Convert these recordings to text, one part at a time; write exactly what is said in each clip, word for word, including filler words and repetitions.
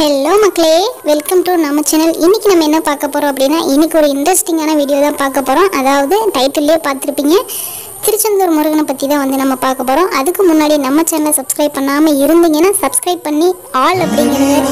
Hello மக்களே, welcome to நம்ம channel. இன்றைக்கி நம்ம என்ன பார்க்க போகிறோம் அப்படின்னா, இன்றைக்கி ஒரு இன்ட்ரெஸ்டிங்கான வீடியோ தான் பார்க்க போகிறோம். அதாவது டைட்டில்லே பார்த்துருப்பீங்க, திருச்செந்தூர் முருகனை பற்றி தான் வந்து நம்ம பார்க்க போகிறோம். அதுக்கு முன்னாடி நம்ம சேனலை சப்ஸ்கிரைப் பண்ணாமல் இருந்தீங்கன்னா சப்ஸ்கிரைப் பண்ணி ஆல் அப்படிங்கிறது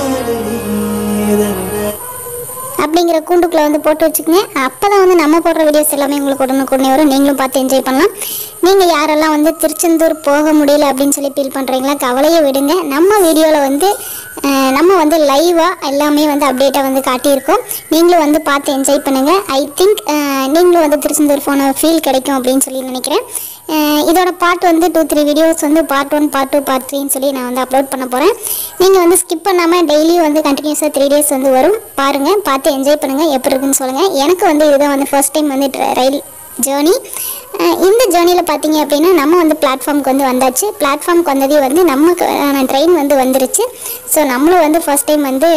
அப்படிங்கிற கூண்டுக்குள்ளே வந்து போட்டு வச்சுக்கோங்க. அப்போ தான் வந்து நம்ம போடுற வீடியோஸ் எல்லாமே உங்களுக்கு உடனுக்குடனே வரும். நீங்களும் பார்த்து என்ஜாய் பண்ணலாம். நீங்கள் யாரெல்லாம் வந்து திருச்செந்தூர் போக முடியல அப்படின்னு சொல்லி ஃபீல் பண்ணுறீங்களா, கவலையை விடுங்க. நம்ம வீடியோவில் வந்து நம்ம வந்து லைவாக எல்லாமே வந்து அப்டேட்டாக வந்து காட்டியிருக்கோம். நீங்களும் வந்து பார்த்து என்ஜாய் பண்ணுங்கள். ஐ திங்க் நீங்களும் வந்து திருச்செந்தூர் போன ஃபீல் கிடைக்கும் அப்படின்னு சொல்லி நினைக்கிறேன். இதோட பார்ட் வந்து டூ த்ரீ வீடியோஸ் வந்து part one part two part த்ரீன்னு சொல்லி நான் வந்து அப்லோட் பண்ண போகிறேன். நீங்கள் வந்து ஸ்கிப் பண்ணாமல் டெய்லியும் வந்து கண்டினியூஸாக த்ரீ டேஸ் வந்து வரும். பாருங்கள், பார்த்து என்ஜாய் பண்ணுங்கள். எப்படி இருக்குன்னு சொல்லுங்கள். எனக்கு வந்து இதுதான் வந்து ஃபர்ஸ்ட் டைம் வந்து ரயில் ஜேர்னி. இந்த ஜேர்னியில் பார்த்தீங்க அப்படின்னா நம்ம வந்து பிளாட்ஃபார்முக்கு வந்து வந்தாச்சு. பிளாட்ஃபார்முக்கு வந்ததே வந்து நமக்கு ட்ரெயின் வந்து வந்துருச்சு. ஸோ நம்மளும் வந்து ஃபர்ஸ்ட் டைம் வந்து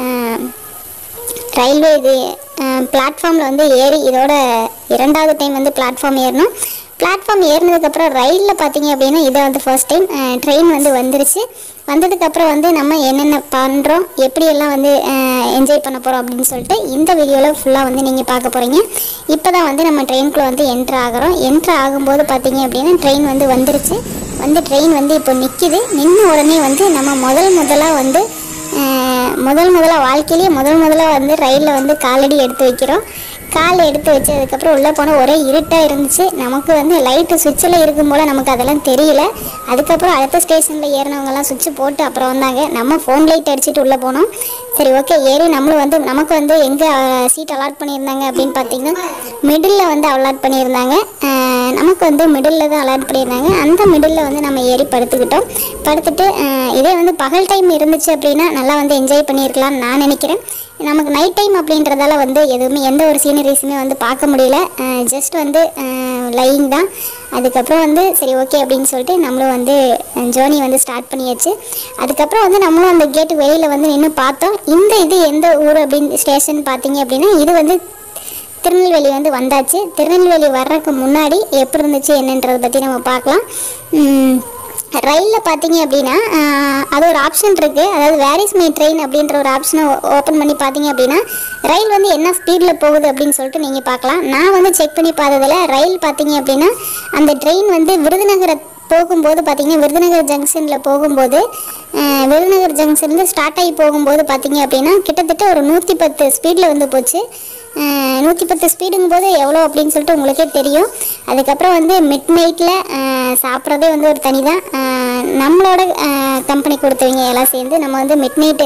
ரயில்வே இது பிளாட்ஃபார்மில் வந்து ஏறி இதோட இரண்டாவது டைம் வந்து பிளாட்ஃபார்ம் ஏறணும். பிளாட்ஃபார்ம் ஏறினதுக்கப்புறம் ரயிலில் பார்த்தீங்க அப்படின்னா இதை வந்து ஃபர்ஸ்ட் டைம் ட்ரெயின் வந்து வந்துருச்சு. வந்ததுக்கப்புறம் வந்து நம்ம என்னென்ன பண்ணுறோம், எப்படியெல்லாம் வந்து என்ஜாய் பண்ண போகிறோம் அப்படின்னு சொல்லிட்டு இந்த வீடியோவில் ஃபுல்லாக வந்து நீங்கள் பார்க்க போகிறீங்க. இப்போ தான் வந்து நம்ம ட்ரெயினுக்குள்ளே வந்து என்ட்ரு ஆகிறோம். என்ட்ரு ஆகும்போது பார்த்தீங்க அப்படின்னா ட்ரெயின் வந்து வந்துருச்சு. வந்து ட்ரெயின் வந்து இப்போ நிற்கிது. நின்று உடனே வந்து நம்ம முதல் முதலாக வந்து முதல் முதலாக வாழ்க்கையிலேயே முதல் முதலாக வந்து ரயிலில் வந்து காலடி எடுத்து வைக்கிறோம். காலை எடுத்து வச்சு அதுக்கப்புறம் உள்ளே போனால் ஒரே இருட்டாக இருந்துச்சு. நமக்கு வந்து லைட்டு சுவிட்சில் இருக்கும் போல் நமக்கு அதெல்லாம் தெரியல. அதுக்கப்புறம் அடுத்த ஸ்டேஷனில் ஏறினவங்கெல்லாம் சுவிட்சு போட்டு அப்புறம் வந்தாங்க. நம்ம ஃபோன் லைட் அடிச்சுட்டு உள்ளே போனோம். சரி, ஓகே, ஏறி நம்மளும் வந்து நமக்கு வந்து எங்கே சீட் அலாட் பண்ணியிருந்தாங்க அப்படின்னு பார்த்தீங்கன்னா மிடில் வந்து அலாட் பண்ணியிருந்தாங்க. நமக்கு வந்து மிடில் தான் அலாட் பண்ணியிருந்தாங்க. அந்த மிடில் வந்து நம்ம ஏறி படுத்துக்கிட்டோம். படுத்துட்டு இதே வந்து பகல் டைம் இருந்துச்சு அப்படின்னா நல்லா வந்து என்ஜாய் பண்ணியிருக்கலாம்னு நான் நினைக்கிறேன். நமக்கு நைட் டைம் அப்படின்றதால வந்து எதுவுமே எந்த ஒரு சீனரிஸுமே வந்து பார்க்க முடியல. ஜஸ்ட் வந்து லைங் தான். அதுக்கப்புறம் வந்து சரி, ஓகே அப்படின்னு சொல்லிட்டு நம்மளும் வந்து ஜேர்னி வந்து ஸ்டார்ட் பண்ணியாச்சு. அதுக்கப்புறம் வந்து நம்மளும் அந்த கேட்டு வெளியில் வந்து நின்று பார்த்தோம். இந்த இது எந்த ஊர் அப்படின்னு ஸ்டேஷன் பார்த்தீங்க அப்படின்னா இது வந்து திருநெல்வேலி வந்து வந்தாச்சு. திருநெல்வேலி வர்றதுக்கு முன்னாடி எப்படி இருந்துச்சு என்னன்றதை பற்றி நம்ம பார்க்கலாம். ரயிலில் பார்த்தீங்க அப்படின்னா அது ஒரு ஆப்ஷன் இருக்குது. அதாவது வேர் இஸ் மை ட்ரெயின் அப்படின்ற ஒரு ஆப்ஷனை ஓப்பன் பண்ணி பார்த்தீங்க அப்படின்னா ரயில் வந்து என்ன ஸ்பீடில் போகுது அப்படின்னு சொல்லிட்டு நீங்கள் பார்க்கலாம். நான் வந்து செக் பண்ணி பார்த்ததில் ரயில் பார்த்தீங்க அப்படின்னா அந்த ட்ரெயின் வந்து விருதுநகரை போகும்போது பார்த்தீங்கன்னா விருதுநகர் ஜங்ஷனில் போகும்போது விருதுநகர் ஜங்ஷன்லேருந்து ஸ்டார்ட் ஆகி போகும்போது பார்த்தீங்க அப்படின்னா கிட்டத்தட்ட ஒரு நூற்றி பத்து ஸ்பீடில் வந்து போச்சு. நூற்றி பத்து ஸ்பீடுங்கும் போது எவ்வளோ அப்படின்னு சொல்லிட்டு உங்களுக்கே தெரியும். அதுக்கப்புறம் வந்து மிட் நைட்டில் சாப்பிட்றதே வந்து ஒரு தனி தான். நம்மளோட கம்பெனி கொடுத்தவங்க எல்லாம் சேர்ந்து நம்ம வந்து midnight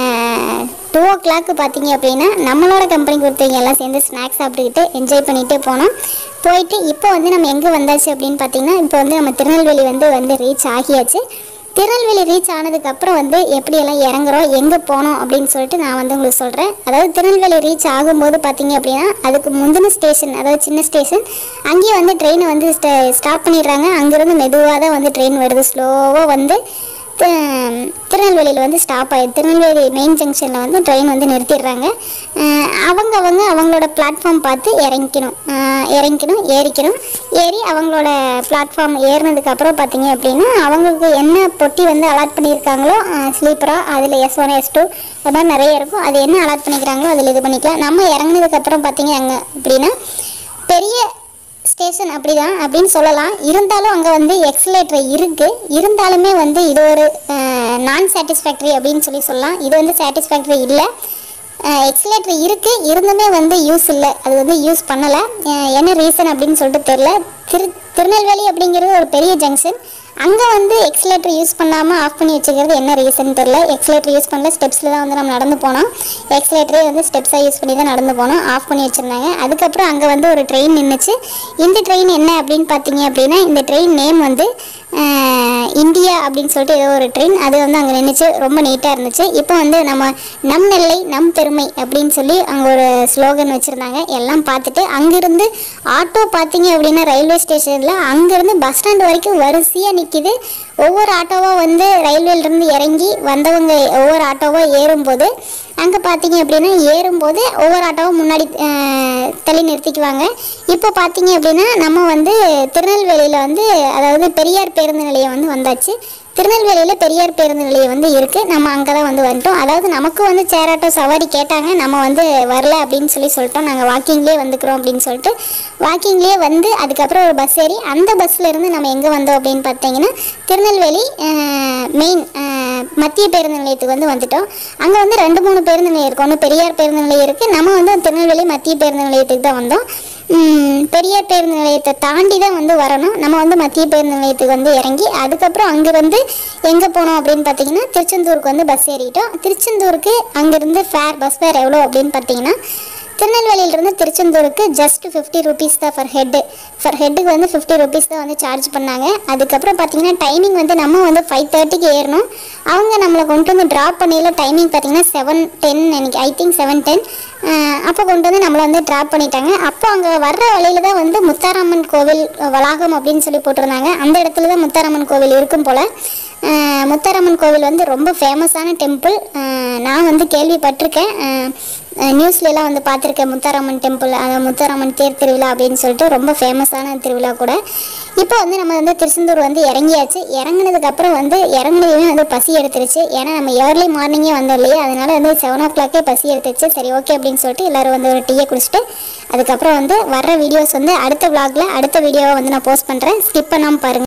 two o'clock பார்த்தீங்க அப்படின்னா நம்மளோட கம்பெனி கொடுத்தவங்க எல்லாம் சேர்ந்து ஸ்நாக்ஸ் சாப்பிட்டுக்கிட்டு என்ஜாய் பண்ணிகிட்டே போனோம். போயிட்டு இப்போ வந்து நம்ம எங்கே வந்தாச்சு அப்படின்னு பார்த்தீங்கன்னா இப்போ வந்து நம்ம திருநெல்வேலி வந்து வந்து ரீச் ஆகியாச்சு. திருநெல்வேலி ரீச் ஆனதுக்கப்புறம் வந்து எப்படியெல்லாம் இறங்குறோம், எங்கே போனோம் அப்படின்னு சொல்லிட்டு நான் வந்து உங்களுக்கு சொல்கிறேன். அதாவது திருநெல்வேலி ரீச் ஆகும்போது பார்த்தீங்க அப்படின்னா அதுக்கு முந்தின ஸ்டேஷன், அதாவது சின்ன ஸ்டேஷன், அங்கேயே வந்து ட்ரெயினை வந்து ஸ்ட ஸ்டாப் பண்ணிடுறாங்க. அங்கேருந்து மெதுவாக தான் வந்து ட்ரெயின் வருது. ஸ்லோவாக வந்து திருநெல்வேலியில் வந்து ஸ்டாப் ஆகிடுது. திருநெல்வேலி மெயின் ஜங்ஷனில் வந்து ட்ரெயின் வந்து நிறுத்திடுறாங்க. அவங்க அவங்க அவங்களோட பிளாட்ஃபார்ம் பார்த்து இறங்கிக்கணும் இறங்கிக்கணும் ஏறிக்கணும். ஏறி அவங்களோட பிளாட்ஃபார்ம் ஏறினதுக்கப்புறம் பார்த்தீங்க அப்படின்னா அவங்களுக்கு என்ன பொட்டி வந்து அலாட் பண்ணியிருக்காங்களோ ஸ்லீப்பராக அதில் எஸ் ஒன் எஸ் டூ அது மாதிரி நிறைய இருக்கும். அது என்ன அலாட் பண்ணிக்கிறாங்களோ அதில் இது பண்ணிக்கலாம். நம்ம இறங்கினதுக்கப்புறம் பார்த்தீங்க அங்கே அப்படின்னா பெரிய ஸ்டேஷன் அப்படி தான் அப்படின்னு சொல்லலாம். இருந்தாலும் அங்கே வந்து எக்ஸலேட்டர் இருக்குது. இருந்தாலுமே வந்து இது ஒரு நான் சாட்டிஸ்ஃபேக்டரி அப்படின்னு சொல்லி சொல்லலாம். இது வந்து சாட்டிஸ்ஃபேக்டரி இல்லை. எக்ஸலேட்டர் இருக்குது, இருந்துமே வந்து யூஸ் இல்லை. அது வந்து யூஸ் பண்ணலை. என்ன ரீசன் அப்படின்னு சொல்லிட்டு தெரில. திரு திருநெல்வேலி அப்படிங்கிறது ஒரு பெரிய ஜங்ஷன். அங்கே வந்து எக்ஸலேட்டர் யூஸ் பண்ணாமல் ஆஃப் பண்ணி வச்சுக்கிறது என்ன ரீசன் தெரில. எக்ஸலேட்டர் யூஸ் பண்ணல, ஸ்டெப்ஸில் தான் வந்து நம்ம நடந்து போனோம். எக்ஸலேட்டரே வந்து ஸ்டெப்ஸாக யூஸ் பண்ணி தான் நடந்து போனோம். ஆஃப் பண்ணி வச்சுருந்தாங்க. அதுக்கப்புறம் அங்கே வந்து ஒரு ட்ரெயின் நின்றுச்சு. இந்த ட்ரெயின் என்ன அப்படின்னு பார்த்தீங்க அப்படின்னா இந்த ட்ரெயின் நேம் வந்து இந்தியா அப்படின்னு சொல்லிட்டு ஏதோ ஒரு ட்ரெயின் அது வந்து அங்கே நின்றுச்சு. ரொம்ப நீட்டாக இருந்துச்சு. இப்போ வந்து நம்ம நம் நெல்லை நம் பெருமை அப்படின்னு சொல்லி அங்கே ஒரு ஸ்லோகன் வச்சுருந்தாங்க. எல்லாம் பார்த்துட்டு அங்கேருந்து ஆட்டோ பார்த்தீங்க அப்படின்னா ரயில்வே ஸ்டேஷனில் அங்கேருந்து பஸ் ஸ்டாண்ட் வரைக்கும் வரிசையாக நிற்கிது. ஒவ்வொரு ஆட்டோவாக வந்து ரயில்வேலேருந்து இறங்கி வந்தவங்க ஒவ்வொரு ஆட்டோவாக ஏறும்போது அங்கே பார்த்தீங்க அப்படின்னா ஏறும்போது ஒவ்வொரு ஆட்டோவும் முன்னாடி தள்ளி நிறுத்திக்குவாங்க. இப்போ பார்த்தீங்க அப்படின்னா நம்ம வந்து திருநெல்வேலியில் வந்து அதாவது பெரியார் பேருந்து நிலையம் வந்து வந்தாச்சு. திருநெல்வேலியில் பெரியார் பேருந்து நிலையம் வந்து இருக்குது. நம்ம அங்கே தான் வந்து வந்துட்டோம். அதாவது நமக்கு வந்து சேர் ஆட்டோ சவாரி கேட்டாங்க, நம்ம வந்து வரல அப்படின்னு சொல்லி சொல்லிட்டோம். நாங்கள் வாக்கிங்லேயே வந்துக்கிறோம் அப்படின்னு சொல்லிட்டு வாக்கிங்லேயே வந்து அதுக்கப்புறம் ஒரு பஸ் ஏறி அந்த பஸ்ஸில் இருந்து நம்ம எங்கே வந்தோம் அப்படின்னு பார்த்தீங்கன்னா திருநெல்வேலி மெயின் மத்திய பேருந்து நிலையத்துக்கு வந்து வந்துட்டோம். அங்கே வந்து ரெண்டு மூணு பேருந்து நிலையம் இருக்குது. ஒன்று பெரியார் பேருந்து நிலையம் இருக்குது. நம்ம வந்து திருநெல்வேலி மத்திய பேருந்து நிலையத்துக்கு தான் வந்தோம். பெரியார் பேருந்து நிலையத்தை தாண்டி தான் வந்து வரணும். நம்ம வந்து மத்திய பேருந்து நிலையத்துக்கு வந்து இறங்கி அதுக்கப்புறம் அங்கேருந்து எங்கே போனோம் அப்படின்னு பார்த்தீங்கன்னா திருச்செந்தூருக்கு வந்து பஸ் ஏறிட்டோம். திருச்செந்தூருக்கு அங்கேருந்து ஃபேர் பஸ் ஃபேர் எவ்வளோ அப்படின்னு பார்த்தீங்கன்னா திருநெல்வேலியிலிருந்து திருச்செந்தூருக்கு ஜஸ்ட் ஃபிஃப்டி ருபீஸ் தான் ஃபர் ஹெட்டு ஃபர் ஹெட்டுக்கு வந்து ஃபிஃப்டி ருபீஸ் தான் வந்து சார்ஜ் பண்ணாங்க. அதுக்கப்புறம் பார்த்தீங்கன்னா டைமிங் வந்து நம்ம வந்து ஃபைவ் தேர்ட்டிக்கு ஏறணும். அவங்க நம்மளை கொண்டு வந்து ட்ராப் பண்ணியில் டைமிங் பார்த்தீங்கன்னா செவன் டென் எனக்கு ஐ திங்க் செவன் டென் அப்போ கொண்டு வந்து நம்மளை வந்து ட்ராப் பண்ணிட்டாங்க. அப்போ அங்கே வர்ற வழியில் தான் வந்து முத்தாரம்மன் கோவில் வளாகம் அப்படின்னு சொல்லி போட்டிருந்தாங்க. அந்த இடத்துல தான் முத்தாரம்மன் கோவில் இருக்கும் போல். முத்தாரம்மன் கோவில் வந்து ரொம்ப ஃபேமஸான டெம்பிள். நான் வந்து கேள்விப்பட்டிருக்கேன், நியூஸ்லலாம் வந்து பார்த்துருக்கேன். முத்தாரம்மன் டெம்பிள், அந்த முத்தாரம்மன் தேர் திருவிழா அப்படின்னு சொல்லிட்டு ரொம்ப ஃபேமஸான திருவிழா கூட. இப்போ வந்து நம்ம வந்து திருச்செந்தூர் வந்து இறங்கியாச்சு. இறங்கினதுக்கப்புறம் வந்து இறங்கினதுமே வந்து பசி எடுத்துருச்சு. ஏன்னா நம்ம ஏர்லி மார்னிங்கே வந்தோம் இல்லையா, அதனால வந்து செவன் ஓ கிளாக்கே பசி எடுத்துருச்சு. சரி ஓகே அப்படின்னு சொல்லிட்டு எல்லோரும் வந்து ஒரு டீயை குடிச்சிட்டு அதுக்கப்புறம் வந்து வர்ற வீடியோஸ் வந்து அடுத்த விளாகில் அடுத்த வீடியோவை வந்து நான் போஸ்ட் பண்ணுறேன். ஸ்கிப் பண்ணாமல் பாருங்கள்.